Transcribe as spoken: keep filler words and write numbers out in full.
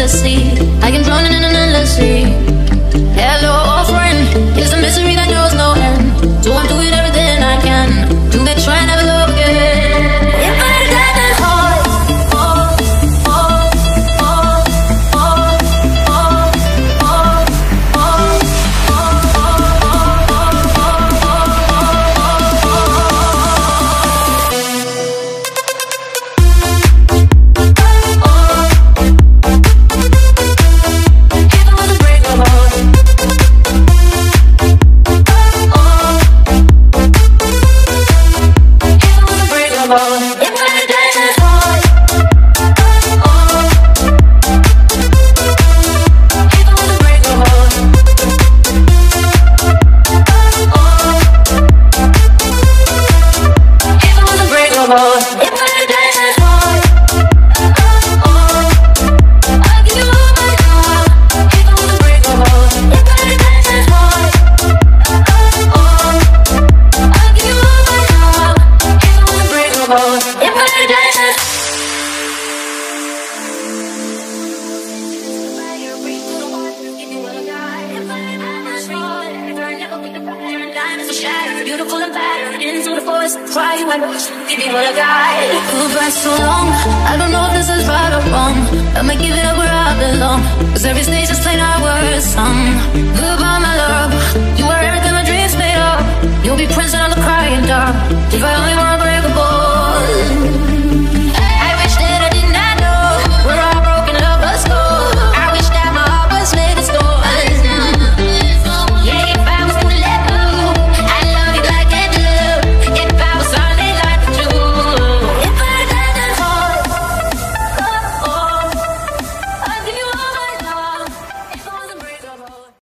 endlessly, I am drowning in an endless sea. Hello, old friend, it's a mystery that knows no end. So I'm doing everything I can to make sure I never love again. If I had that that heart, oh, oh, oh, oh, oh, oh, oh, beautiful and battered into the forest, crying when give me what I got. Goodbye so long, I don't know if this is right or wrong. I might give it up where I belong, cause every stage is playing our worst song. Goodbye my love, you are everything my dreams made of. You'll be prison on the crying dark, if I only were unbreakable.